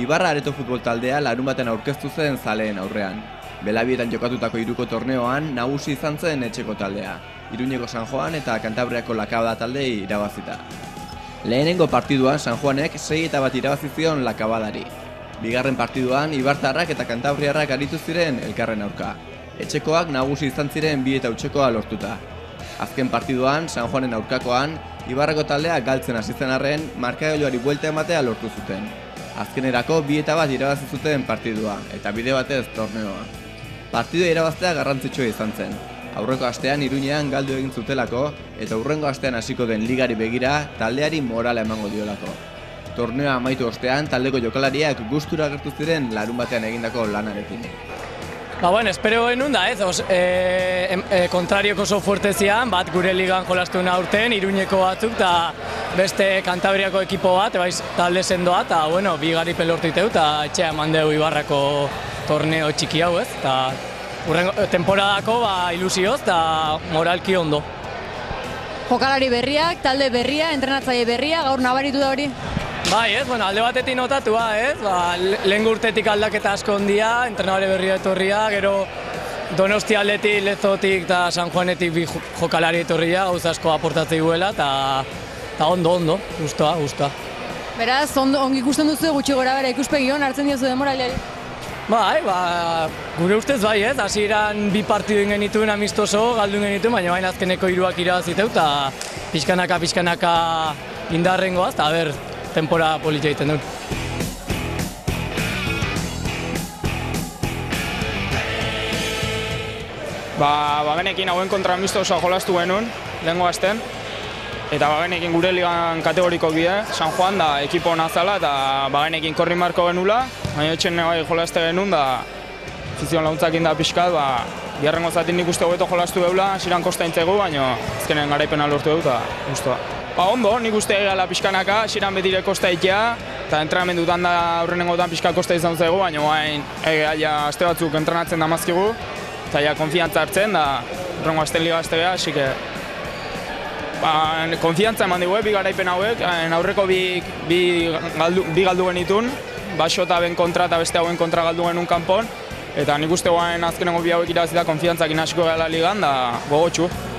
Ibarra Areto futbol taldea larunbatean aurkeztu zen zaleen aurrean. Belabietan jokatutako hiruko torneoan nagusi izan zen etxeko taldea. Iruñeko San Juan eta Kantabriako Lakabada taldei irabazita. Lehenengo partiduan San Juanek 6-1 irabazi zion Lakabadari. Bigarren partiduan Ibartarrak eta Kantabriarrak aritu ziren elkarren aurka. Etxekoak nagusi izan ziren 2-0 lortuta. Azken partiduan San Juanen aurkakoan Ibarrako taldea galtzen hasi zen arren markagailuari buelta ematea lortu zuten. Azkenerako 2-1 irabazi zuten partidua eta bide batez torneoa. Partidua irabaztea garrantzitsua izan zen. Aurreko astean Iruñean galdu egin zutelako eta hurrengo astean hasiko den ligari begira taldeari morala emango diolako. Torneoa amaitu ostean taldeko jokalariak gustura agertu ziren larunbatean egindako lanarekin. Espero genuen da, kontrariok oso fuerte zian, bat gure ligan jolastuen aurten, Iruñeko batzuk eta beste Kantabriako ekipo bat, talde sendoa, eta bi garipen lortu iteu, eta etxea eman dugu Ibarrako torneo txiki hau, eta temporadako ilusioz eta moralki ondo. Jokalari berriak, talde berria, entrenatzaile berria, gaur nabaritu da hori? Alde batetik notatu, lehen urtetik aldaketa asko ondia, entrenadore berria etorria, gero Donostia aldetik, Lezotik eta San Juanetik bi jokalari etorria, gauza asko aportatzei duela, eta ondo, guztua. Beraz, ongi ikusten duzu gutxi gora bera ikuspegi hon hartzen diozu demoraliari? Gure ustez hasieran 2 partidu genituen amistoso, galdu genituen, baina azkeneko 3 irabaziteu, eta pixkanaka indarrengoaz, eta temporada politia egiten duen. Bagenekin hauen kontra amistosoa jolastu genuen, lehengo asten, eta bagenekin gure ligan kategoriko bide, San Juan da ekipo hona zala, eta bagenekin korri marko genula, baina etxen jolaste genuen, da afizion laguntzakin da pixkat, biharrengo zatin nik uste hobeto jolastu geula, hasieran kosta intzegu, baina azkenen garaipena lortu dugu, eta guztua. Ondo, nik uste egala pixkanaka, hasieran betire kosta itea, eta entrenamendutan da aurrenengotan pixka kosta izan zego, baina aste batzuk entrenatzen da mazkigu, eta konfiantza hartzen, da horrengo asten liga aste beha, hasi que konfiantza eman dugu, 2 garaipen hauek, aurreko bi galdu genitun, Baxota ben kontra eta beste hauen kontra galdu genuen kanpon, eta nik uste azkenengo 2 hauek irabazita konfiantzakin hasiko gala ligan, da gogotxu.